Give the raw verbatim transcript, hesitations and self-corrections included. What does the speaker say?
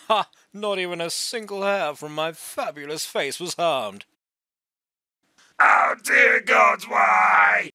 Ha! Not even a single hair from my fabulous face was harmed. Oh dear gods, why?